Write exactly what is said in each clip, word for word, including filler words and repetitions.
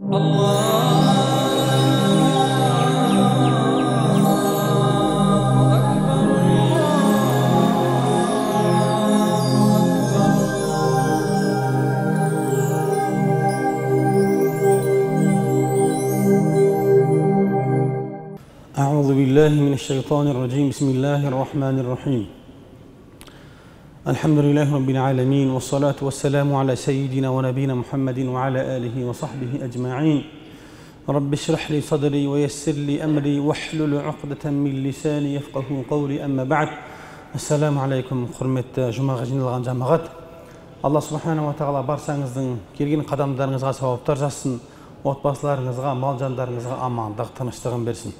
أعوذ بالله من الشيطان الرجيم. بسم الله الرحمن الرحيم. الحمد لله رب العالمين، والصلاة والسلام على سيدنا ونبينا محمد وعلى آله وصحبه أجمعين. رب اشرح لي صدري ويسر لي أمري واحلل عقدة من لساني يفقه قولي. أما بعد، السلام عليكم. құрметті жұмаға жиналған жамағат, Алла субхана ва тағала баршаңыздың келген қадамдарыңызға сауаптар жазсын, отбасыларыңызға, мал жандарыңызға амандық, тыныштығын берсін.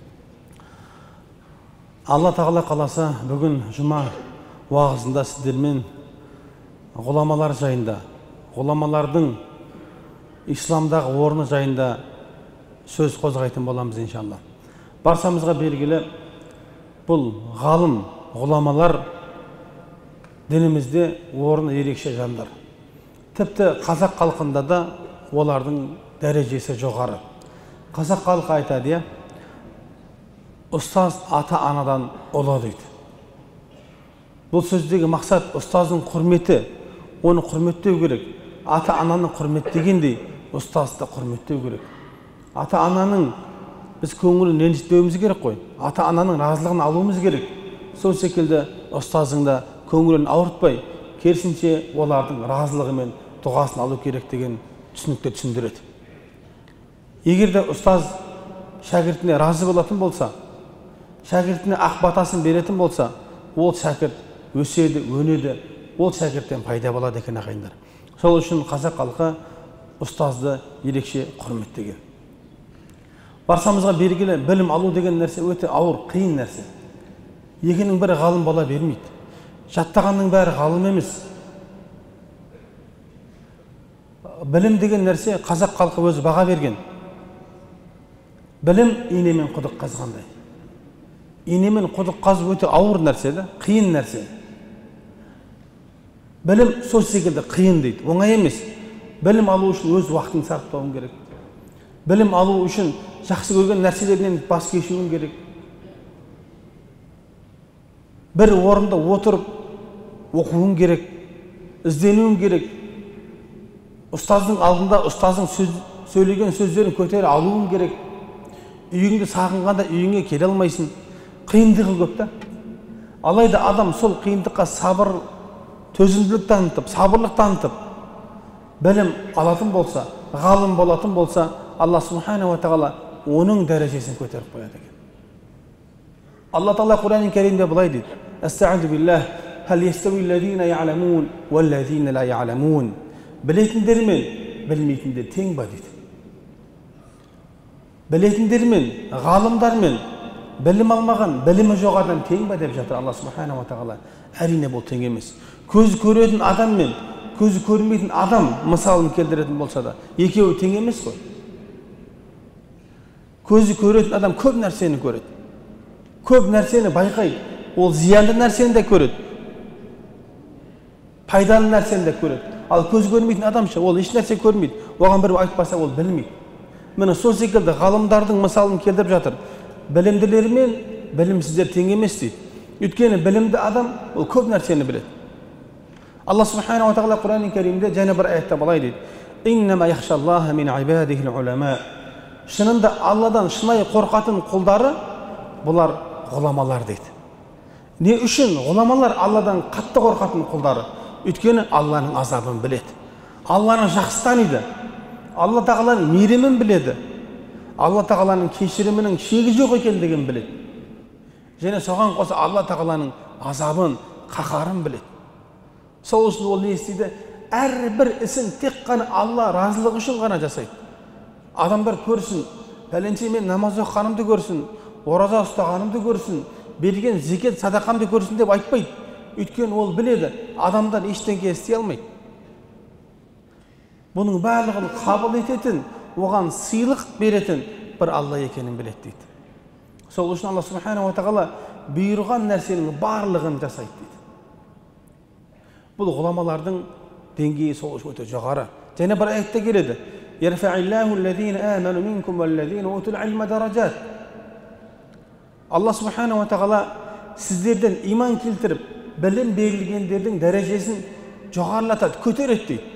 Алла тағала қаласа, бүгін жұма уағызында сіздермен ғұламалар жайында, ғұламалардың исламдағы орны жайында сөз қозғайтын боламыз иншалла. Баршамызға белгілі, бұл ғалым, ғұламалар дінімізде орны ерекше жандар. Тіпті қазақ халқында да олардың дәрежесі жоғары. Қазақ халқы айтады, ұстаз ата-анадан ұлы дейді. Бұл сөздегі мақсат ұстаздың құрметі, оны құрметтеу керек. Ата-ананың құрметтегендей ұстазды құрметтеу керек. Ата-ананың біз көңілін ренжітпеуіміз керек қой. Ата-ананың разылығын алуымыз керек. Сол секілді ұстаздың да көңілін ауыртпай, керісінше олардың разылығы мен дұғасын алу керек деген түсінікті түсіндіреді. Егер де ұстаз шәкіртіне разы болатын болса, шәкіртіне ақ батасын беретін болса, ол шәкірт өседі, өнеді, ол шәкірттен пайда болады екен ағайындар. Сол үшін қазақ халқы ұстазды ерекше құрметтеген. Баршамызға белгілі, білім алу деген нәрсе өте ауыр, қиын нәрсе. Екінің бірі ғалым бола бермейді. Жаттағанның бәрі ғалым емес. Білім деген нәрсе қазақ халқы өзі баға берген. Білім инемен құдық қазғандай. Инемен құдық қазу өте ауыр нәрсе, қиын нәрсе. Білім сол секілді қиын дейді, оңай емес. Білім алу үшін өз уақытын сарптауың керек. Білім алу үшін жақсы көрген нәрселерінен бас кешуің керек. Бір орында отырып оқуың керек, ізденуің керек. Ұстаздың алдында ұстаздың сөз, сөйлеген сөздерін көтере алуың керек. Үйіңді сағынғанда үйіңе келе алмайсың. Қиындығы көп та. Алайда адам сол қиындыққа сабыр, төзімділік танытып, сабырлық танытып, білім алатын болса, ғалым болатын болса, Алла субхана ва тағала оның дәрежесін көтеріп қояды екен. Алла тағала Құран кәрімде былай дейді: "Астағфиру биллах, хал ястауиллазина я'ламун валлазина ла я'ламун." Білетіндер мен білмейтіндер тең ба дейді. Білетіндер мен ғалымдар мен білім алмаған, білімі жоқ адам тең ба деп жатыр Алла субхана ва тағала. Әрине бұл тең емес. Көзі көретін адам мен көзі көрмейтін адам мысалын келтіретін болса да, екеуі тең емес қой. Көзі көретін адам көп нәрсені көреді. Көп нәрсені байқайды. Ол зиянды нәрсені де көреді. Пайдалы нәрсені де көреді. Ал көз көрмейтін адамша, ол еш нәрсе көрмейді. Оған бір айтпаса, ол білмейді. Міне сол секілді ғалымдардың мысалын келтіріп жатыр. Білімділер мен білімсіздер тең емес дейді. Өйткені білімді адам ол көп нәрсені біледі. Алла субхана ва тағала Құран кәрімде және бір аятта былай дейді: "Иннама яхшаллаха мин ибадихил улама." Шынында Алладан шынайы қорқатын құлдары бұлар ғұламалар дейді. Не үшін ғұламалар Алладан қатты қорқатын құлдары? Өйткені Алланың азабын біледі. Алланы жақсы таниды. Алла тағаланың мейірімін біледі. Алла тағаланың кешірімінің шегі жоқ екендігін біледі. Және соған қоса Алла тағаланың азабын, қаһарын біледі. Сол үшін ол не істейді? Әрбір ісін тек қана Алла разылығы үшін ғана жасайды. Адамдар көрсін, пәленше мен намаз оқығанымды көрсін, ораза ұстағанымды көрсін, берген зекет садақамды көрсін деп айтпайды. Өйткені ол біледі, адамдар ештеңе істей алмайды. Бұның барлығын қабыл ететін, оған сыйлық беретін бір Алла екенін біледі дейді. Сол үшін Алла субхана ва тағала бұйырған нәрсенің барлығын жасайды дейді. Бұл ғұламалардың деңгейі сол өте жоғары. Және бір аятта келеді: Yarfa'illahu allazina amanu minkum wallazina utul ilma darajat. Allah subhanahu wa ta'ala sizlerden iman keltirip bilim berilgenlerдің дәрежесін жоғарылатады, көтереді дейді.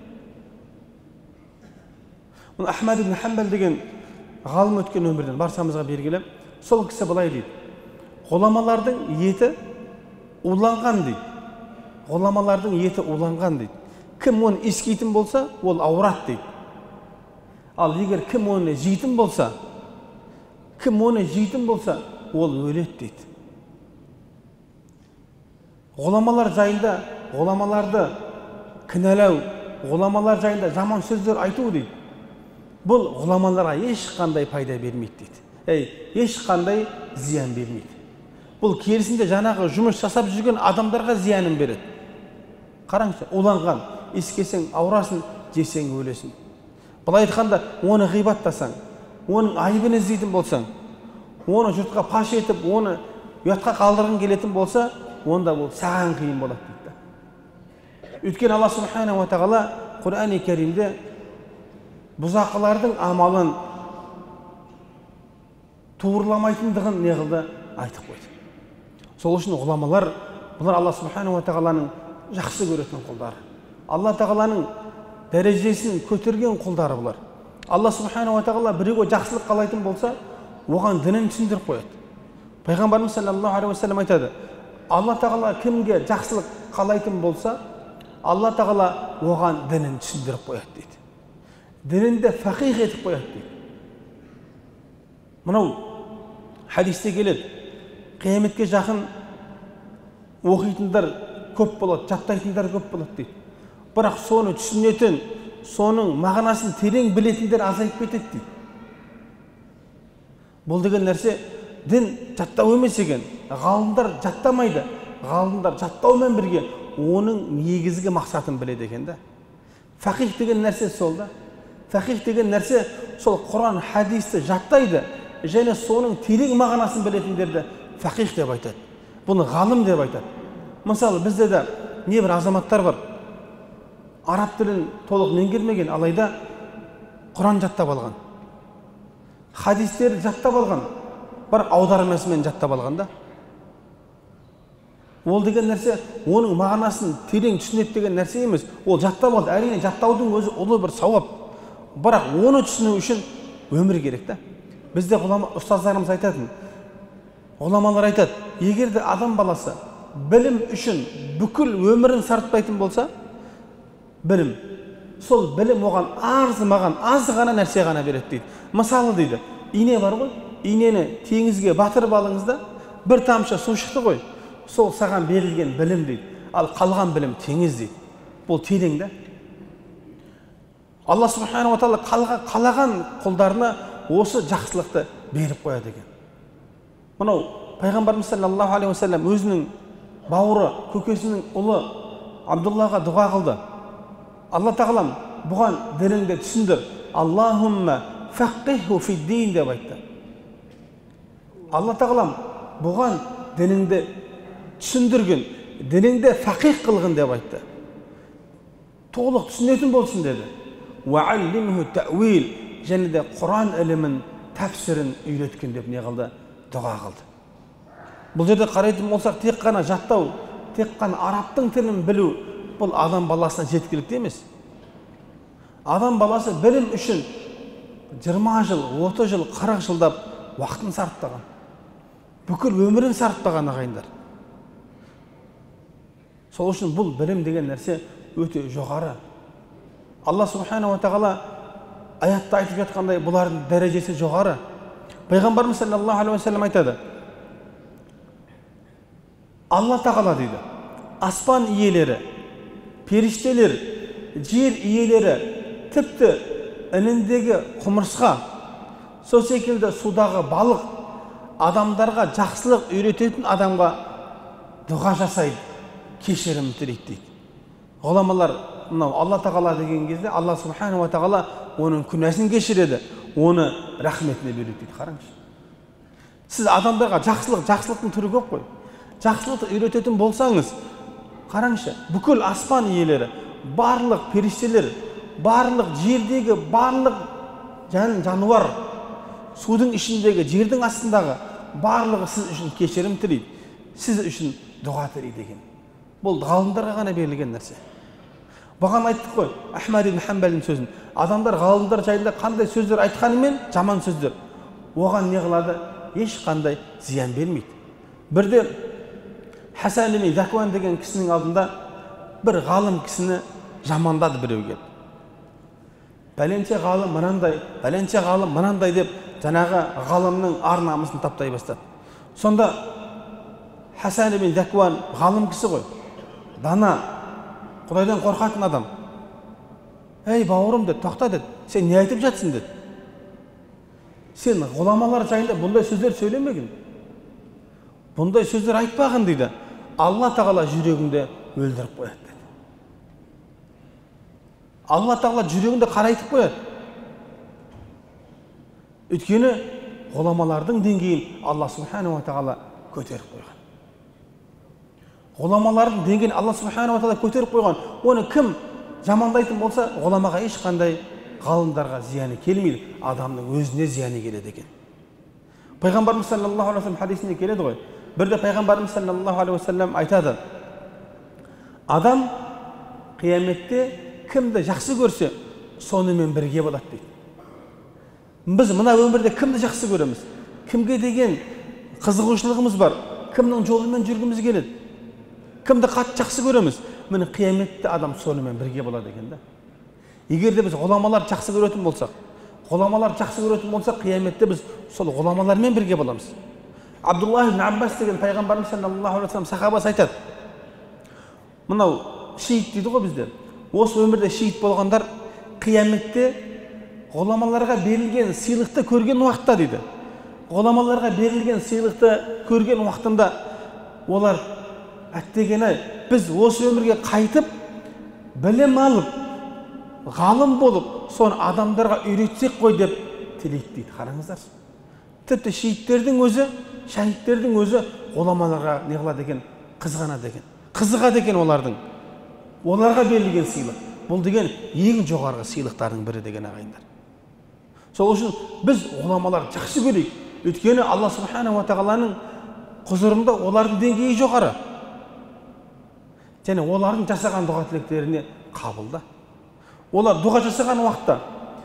Бұл Ахмад ибн Хамбал деген ғалым өткен өмірден баршамызға белгілі. Сол кісі былай дейді: ғұламалардың еті уланған дейді. Ғұламалардың еті уланған дейді. Кім оны ескейтін болса, ол аурат дейді. Ал егер кім оны жейтін болса, кім оны жейтін болса, ол өледі дейді. Ғұламалар жайында, ғұламаларды кінәлау, ғұламалар жайында жаман сөздер айту дейді. Бұл ғұламаларға ешқандай пайда бермейді дейді. Ей, ешқандай зиян бермейді. Бұл керісінде жаңағы жұмыс жасап жүрген адамдарға зиянын береді. Қараңызшы, уланған, ескесең аурасың, жесең өлесің. Былай айтқанда, оны ғибаттасаң, оның айыбын іздейтін болсаң, оны жұртқа паш етіп, оны ұятқа қалдырғың келетін болса, онда бұл саған қиын болады дейді. Өйткені Алла субхана ва тағала Құран-ы Кәрімде бұзақылардың амалын туырламайтындығын не қылды айтып қойды. Сол үшін ғұламалар, бұлар Алла субхана ва тағаланың жақсы көретін құлдары. Алла тағаланың дәрежесін көтерген құлдары бұлар. Алла субхана ва тағала біреуге жақсылық қалайтын болса, оған дінін түсіндіріп қояды. Пайғамбарымыз саллаллаху алейхи ва саллям айтады: Алла тағала кімге жақсылық қалайтын болса, Алла тағала оған дінін түсіндіріп қояды дейді. Дінінде фақих етіп қояды дейді. Мынау хадисте келеді: қияметке жақын оқитындар көп болады, жаттайтындар көп болады дейді. Бірақ соны түсінетін, соның мағынасын терең білетіндер азайып кетеді дейді. Бұл деген нәрсе дін жаттау емес екен. Ғалымдар жаттамайды. Ғалымдар жаттаумен бірге оның негізгі мақсатын біледі екен да. Фақих деген нәрсе сол да. Фақих деген нәрсе сол Құран, хадисті жаттайды, және соның терең мағынасын білетіндерді фақих деп айтады. Бұны ғалым деп айтады. Мысалы, бізде де небір азаматтар бар, араб тілін толық меңгермеген, алайда Құран жаттап алған, хадистерді жаттап алған, бір аудармасымен жаттап алған да. Ол деген нәрсе оның мағынасын терең түсінеді деген нәрсе емес. Ол жаттап алды. Әрине жаттаудың өзі ұлы бір сауап. Бірақ оны түсіну үшін өмір керек та. Бізде ғұлама ұстаздарымыз айтатын, ғұламалар айтады: егер де адам баласы білім үшін бүкіл өмірін сарптайтын болса, білім, сол білім оған арзымаған, аз ғана нәрсе ғана береді дейді. Мысалы дейді, ине бар ғой, инені теңізге батырып алыңыз да, бір тамшы су шықты ғой, сол саған берілген білім дейді. Ал қалған білім теңіз дейді. Бұл терең да. Алла субхана ва тағала қалаған құлдарына осы жақсылықты беріп қояды екен. Мынау Пайғамбарымыз саллаллаху алейхи ва саллям өзінің бауыры, көкесінің ұлы Абдуллаға дұға қылды. Алла тағалам бұған дініңді түсіндір. Аллахумма фақиху фиддин деп айтты. Алла тағалам бұған дініңді түсіндірген, дініңді фақих қылғын деп айтты. Толық түсінетін болсын деді. Уаллимху тәуил, және де Құран ілімін, тәпсірін үйреткен деп не қылды? Дұға қылды. Бұл жерде қарайтын болсақ, тек қана жаттау, тек қана арабтың тілін білу, бұл адам баласына жеткілікті емес. Адам баласы білім үшін жиырма жыл, отыз жыл, қырық жылдап уақытын сарптаған. Бүкіл өмірін сарптаған ағайындар. Сол үшін бұл білім деген нәрсе өте жоғары. Алла субхана ва тағала аятта айтып жатқандай бұлардың дәрежесі жоғары. Пайғамбарымыз саллаллаху алейхи ва саллям айтады: Алла тағала дейді, аспан иелері, періштелер, жер иелері, тіпті ініндегі құмырсқа, сол секілді судағы балық, адамдарға жақсылық үйрететін адамға дұға жасайды, кешірім тілейді дейді. Ғұламалар мынау Алла тағала деген кезде Алла субхана ва тағала оның күнәсін кешіреді, оны рахметіне бөледі дейді. Қараңызшы. Сіз адамдарға жақсылық, жақсылықтың түрі көп қой. Жақсылықты үйрететін болсаңыз, қараңызшы, бүкіл аспан иелері, барлық періштелер, барлық жердегі барлық жан жануар, судың ішіндегі, жердің астындағы барлығы сіз үшін кешірім тілейді, сіз үшін дұға тілейді деген. Бұл ғалымдарға ғана берілген нәрсе. Бұған айттық қой, Ахмад ибн Хамбалдың сөзін. Адамдар ғалымдар жайында қандай сөздер айтқанымен жаман сөздер. Оған не қылады? Ешқандай зиян бермейді. Бірде Хасан ибн Закуан деген кісінің алдында бір ғалым кісіні жамандады біреу келіп. Пәленше ғалым мынандай, пәленше ғалым мынандай деп жаңағы ғалымның ар намысын таптай бастады. Сонда Хасан ибн Закуан ғалым кісі ғой. Дана, Құдайдан қорқатын адам. Ей, бауырым деді, тоқта деді. Сен не айтып жатсың деді. Сен ғұламалар жайында бұндай сөздер сөйлемеген. Бұндай сөздер айтпаған дейді. Алла тағала жүрегіңді өлдіріп қояды деді. Алла тағала жүрегіңді қарайтып қояды. Өйткені ғұламалардың деңгейін Алла субханала тағала көтеріп қойған. Ғұламалардың деңгейін Алла субханала тағала көтеріп қойған. Оны кім жамандайтын болса, ғұламаға ешқандай, ғалымдарға зияны келмейді, адамның өзіне зияны келеді екен. Пайғамбарымыз саллаллаху алейхи ва саллям хадисінде келеді ғой. Бірде пайғамбарымыз саллаллаху алейхи ва саллям айтады: адам қияметте кімді жақсы көрсе, сонымен бірге болады дейді. Біз мына өмірде кімді жақсы көреміз? Кімге деген қызығушылығымыз бар? Кімнің жолымен жүргіміз келеді? Кімді қатты жақсы көреміз? Міне қияметте адам сонымен бірге болады екен да. Егер де біз ғұламалар жақсы көретін болсақ, ғұламалар жақсы көретін болсақ, қияметте біз сол ғұламалармен бірге боламыз. Абдуллах ибн Аббас деген пайғамбарымыз саллаллаху алейхи ва саллям сахабасы айтады: мынау шейіт дейді ғой біздер. Осы өмірде шейіт болғандар қияметте ғұламаларға берілген сыйлықты көрген уақытта дейді. Ғұламаларға берілген сыйлықты көрген уақытында олар әттеген-ай, біз осы өмірге қайтып, білім алып, ғалым болып, соны адамдарға үйретсек қой деп тілейді дейді. Қараңыздар. Тіпті шейіттердің өзі, шәһидтердің өзі ғұламаларға не қылады екен? Қызғанады екен. Қызығады екен олардың. Оларға берілген сыйлық. Бұл деген ең жоғарғы сыйлықтардың бірі деген ағайындар. Сол үшін біз ғұламалар жақсы көрейік. Өйткені Алла субханала тағаланың құзырында олардың деңгейі жоғары. Және олардың жасаған дұға тілектеріне қабылда. Олар дұға жасаған уақытта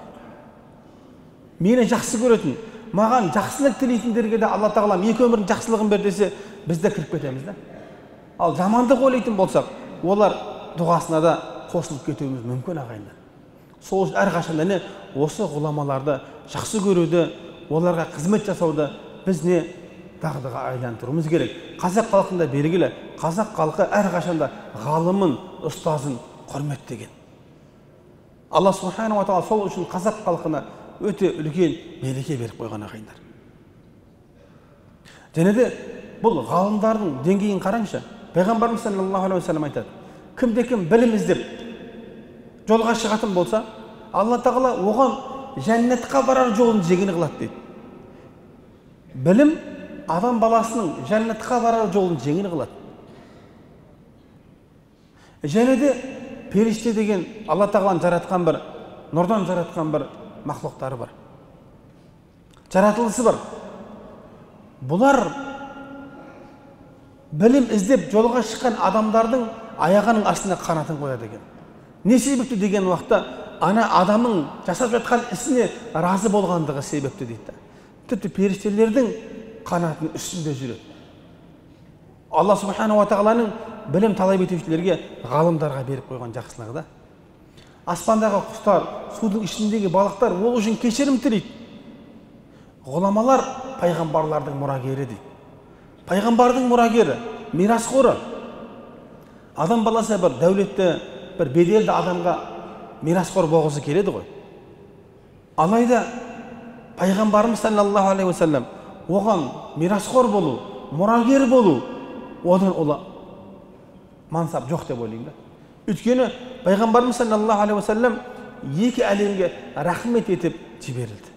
мені жақсы көретін, маған жақсылық тілейтіндерге де Алла тағалам екі өмірдің жақсылығын бер десе, біз де кіріп кетеміз да. Ал жамандық ойлайтын болсақ, олар дұғасына да қосылып кетуіміз мүмкін ағайындар. Сол үшін әрқашанда не осы ғұламаларды жақсы көруді, оларға қызмет жасауды біз не дағдыға айландыруымыз керек. Қазақ халқында белгілі, қазақ халқы әрқашанда ғалымын, ұстазын құрметтеген. Алла субханала тағала сол үшін қазақ халқына өте үлкен мереке беріп қойған ағайындар. Және де бұл ғалымдардың деңгейін қараңызшы. Пайғамбарымыз саллаллаху алейхи ва саллям айтады: кімде кім білім іздеп жолға шығатын болса, Алла тағала оған жәннатқа барар жолын жеңіл қылады дейді. Білім адам баласының жәннатқа барар жолын жеңіл қылады. Және де періште деген Алла тағаланың жаратқан бір, нұрдан жаратқан бір мақлуқтары бар. Жаратылысы бар. Бұлар білім іздеп жолға шыққан адамдардың аяғының астына қанатын қояды екен. Не себепті деген уақытта ана адамның жасап жатқан ісіне разы болғандығы себепті дейді. Тіпті періштелердің қанатының үстінде жүреді. Алла субханала тағаланың білім талап етушілерге, ғалымдарға беріп қойған жақсылығы да. Аспандағы құстар, судың ішіндегі балықтар ол үшін кешірім тілейді. Ғұламалар пайғамбарлардың мұрагері дейді. Пайғамбардың мұрагері, мирасқоры. Адам баласы бір дәулетті, бір беделді адамға мирасқор болғысы келеді ғой. Алайда пайғамбарымыз саллаллаху алейхи ва саллям оған мирасқор болу, мұрагер болу, одан ола мансап жоқ деп ойлаймын да. Өйткені пайғамбарымыз саллаллаху алейхи ва саллям екі әлемге рахмет етіп жіберілді.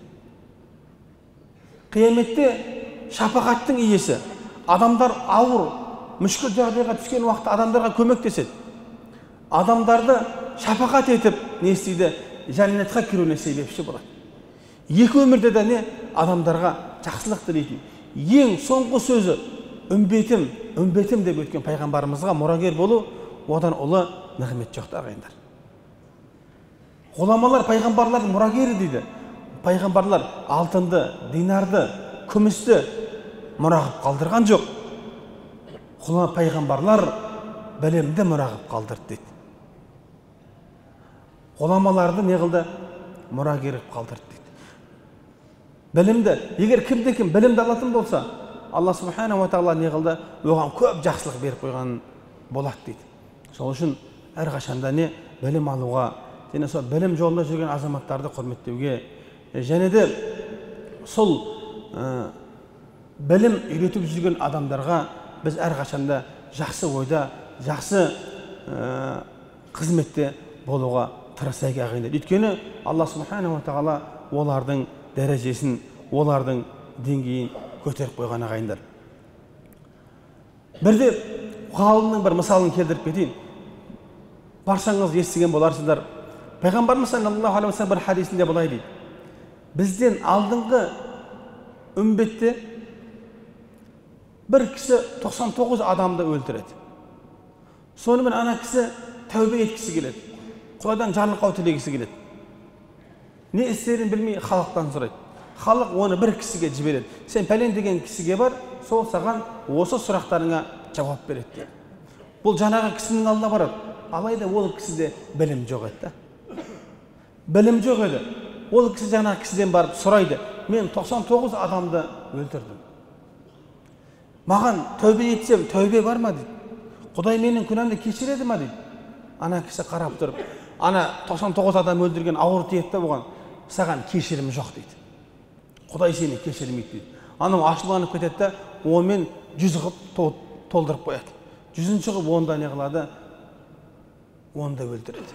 Қияметте шапағаттың иесі, адамдар ауыр, мүшкіл жағдайға түскен уақытта адамдарға көмектеседі. Адамдарды шапағат етіп не істейді? Жәннатқа кіруіне себепші болады. Екі өмірде де не? Адамдарға жақсылық тілейтін. Ең соңғы сөзі үмбетім, үмбетім деп өткен пайғамбарымызға мұрагер болу, одан ұлы нығмет жоқ ағайындар. Ғұламалар пайғамбарлардың мұрагері дейді. Пайғамбарлар алтынды, динарды, күмісті мұрағып қалдырған жоқ. Ғұлама пайғамбарлар білімді мұрағып қалдырды дейді. Ғұламаларды не қылды? Мұрагер қылып қалдырды дейді. Білімді, егер кімде кім білімді алатын болса, Алла субханаху ва тағала не қылды? Оған көп жақсылық беріп қойған болады дейді. Сол үшін әрқашанда не? Білім алуға, және сол білім жолында жүрген азаматтарды құрметтеуге, және де сол білім үйретіп жүрген адамдарға біз әрқашанда жақсы ойда, жақсы қызметте болуға тырысайық ағайындар. Өйткені Алла субханаху ва тағала олардың дәрежесін, олардың деңгейін көтеріп қойған ағайындар. Бірде ғалымның бір мысалын келтіріп кетейін. Баршаңыз естіген боларсыздар. Пайғамбарымыз саллаллаху алейхи ва саллям бір хадисінде былай дейді: бізден алдыңғы үмбетте бір кісі тоқсан тоғыз адамды өлтіреді. Сонымен ана кісі тәубе еткісі келеді. Құдайдан жарлықау тілегісі келеді. Не істерін білмей халықтан сұрайды. Халық оны бір кісіге жібереді. Сен пәлен деген кісіге бар, сол саған осы сұрақтарыңа жауап береді дейді. Бұл жаңағы кісінің алдына барады. Алайда ол кісіде білім жоқ еді. Білім жоқ еді. Ол кісі жаңағы кісіден барып сұрайды: мен тоқсан тоғыз адамды өлтірдім. Маған тәубе етсем, тәубе бар ма дейді. Құдай менің күнәмді кешіреді ма дейді. Ана кісі қарап тұрып, ана тоқсан тоғыз адам өлтірген ауыр тиеді болған, саған кешірім жоқ дейді. Құдай сені кешірмейді дейді. Анау ашуланып кетеді де, онымен жүз қылып толдырып қояды. Жүзінші қылып онда не қылады? Онда өлтіреді.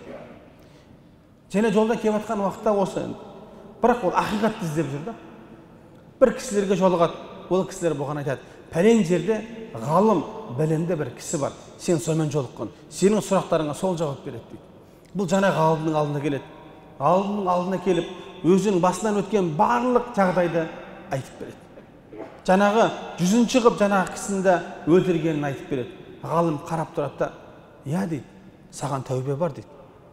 Және жолда келіп жатқан уақытта осы, бірақ ол ақиқатты іздеп жүр да. Бір кісілерге жолығады, ол кісілер бұған айтады: пәлен жерде ғалым, білімді бір кісі бар, сен сонымен жолыққан, сенің сұрақтарыңа сол жауап береді дейді. Бұл жаңа ғалымның алдына келеді. Ғалымның алдына келіп, өзінің басынан өткен барлық жағдайды айтып береді. Жаңағы жүзінші қылып жаңағы кісінде өлтіргенін айтып береді. Ғалым қарап тұрады да: иә дейді, саған тәубе бар дейді.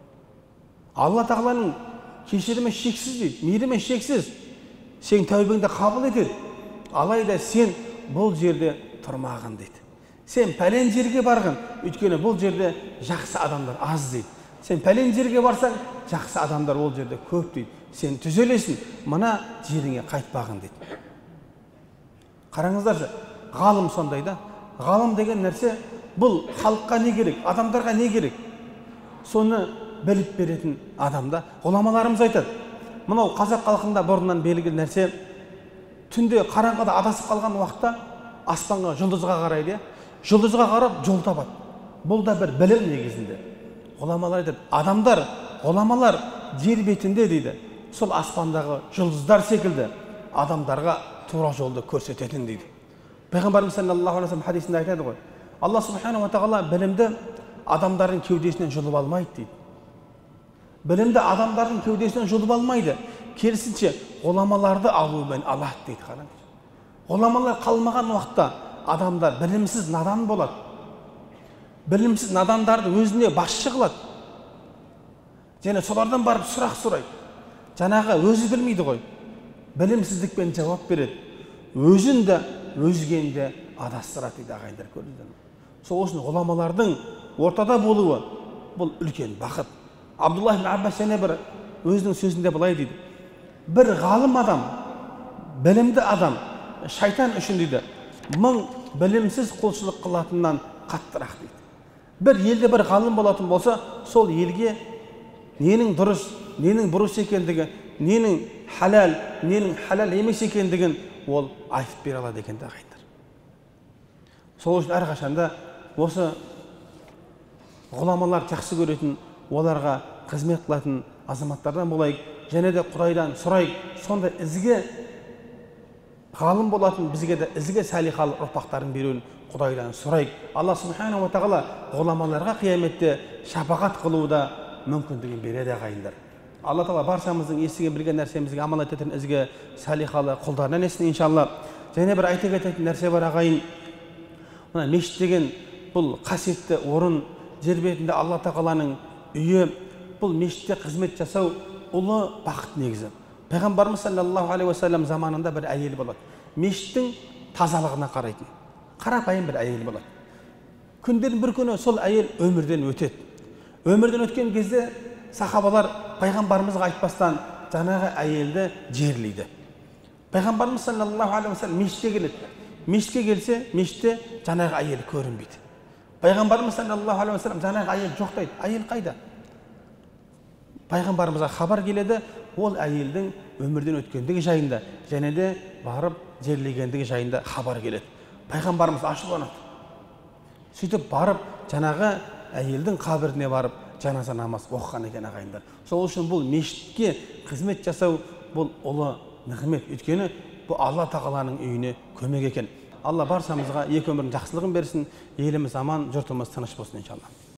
Алла тағаланың кешірімі шексіз дейді, мейірімі шексіз. Сен тәубеңді қабыл етеді. Алайда сен бұл жерде тұрмаған дейді. Сен пәлен жерге барғын, өйткені бұл жерде жақсы адамдар аз дейді. Сен пәлен жерге барсаң, жақсы адамдар ол жерде көп дейді. Сен түзелесің, мына жеріңе қайтпағын дейді. Қараңыздаршы, ғалым сондай да. Ғалым деген нәрсе, бұл халыққа не керек, адамдарға не керек? Соны біліп беретін адамда. Ғұламаларымыз айтады: мынау қазақ халқында бұрыннан белгілі нәрсе, түнде қараңғыда адасып қалған уақытта аспанға, жұлдызға қарайды, жұлдызға қарап жол табады. Бұл да бір білім негізінде. Ғұламалар айтады: адамдар, ғұламалар жер бетінде дейді, сол аспандағы жұлдыздар секілді адамдарға тура жолды көрсететін дейді. Пайғамбарымыз саллаллаху алейхи ва саллям хадисінде айтады ғой: Алла субханаху ва тағала білімді адамдардың кеудесінен жұлып алмайды дейді. Білімді адамдардың кеудесінен жұлып алмайды. Керісінше ғұламаларды алуымен алады дейді. Қараңыз. Ғұламалар қалмаған уақытта адамдар білімсіз надан болады. Білімсіз надандарды өзіне басшы қылады. Және солардан барып сұрақ сұрайды. Жаңағы өзі білмейді ғой. Білімсіздікпен жауап береді. Өзін де, өзгені де адастырады дейді ағайындар, көрдіңіздер ме? Сол үшін ғұламалардың ортада болуы бұл үлкен бақыт. Абдулла ибн Аббас және бір өзінің сөзінде былай дейді: бір ғалым адам, білімді адам, шайтан үшін дейді, мың білімсіз құлшылық қылатыннан қаттырақ дейді. Бір елде бір ғалым болатын болса, сол елге ненің дұрыс, ненің бұрыс екендігі, ненің халал, ненің халал емес екендігін ол айтып бере алады екен ағайындар. Сол үшін әрқашанда осы ғұламалар жақсы көретін, оларға қызмет қылатын азаматтардан болайық, және де Құдайдан сұрайық, сонда ізге ғалым болатын, бізге де ізге салихалы ұрпақтарын беруін Құдайдан сұрайық. Алла субханаху ва тағала ғұламаларға қияметте шапағат қылуда мүмкіндігін береді ағайындар. Алла тағала баршамыздың естіген білген нәрсемізге амал ететін ізгі салихалы құлдарынан етсін иншалла. Және бір айта кететін нәрсе бар ағайын. Мына мешіт деген бұл қасиетті орын, жер бетінде Алла тағаланың үйі. Бұл мешітте қызмет жасау ұлы бақыт негізі. Пайғамбарымыз саллаллаху алейхи уассалам заманында бір әйел болады. Мешіттің тазалығына қарайтын. Қарапайым бір әйел болады. Күндердің бір күні сол әйел өмірден өтеді. Өмірден өткен кезде сахабалар пайғамбарымызға айтпастан жаңағы әйелді жерлейді. Пайғамбарымыз саллаллаху алейхи уассалам мешітке келеді. Мешітке келсе, мешітте жаңағы әйел көрінбейді. Пайғамбарымыз саллаллаху алейхи уассалам жаңағы әйел жоқ дейді. Әйел қайда? Пайғамбарымызға хабар келеді, ол әйелдің өмірден өткендігі жайында және де барып жерлегендігі жайында хабар келеді. Пайғамбарымыз ашуланады. Сөйтіп барып жаңағы әйелдің қабіріне барып жаназа намаз оқыған екен ағайындар. Сол үшін бұл мешітке қызмет жасау бұл ұлы нығмет. Өйткені бұл Алла тағаланың үйіне көмек екен. Алла баршамызға екі өмірдің жақсылығын берсін, еліміз аман, жұртымыз тыныш болсын иншалла.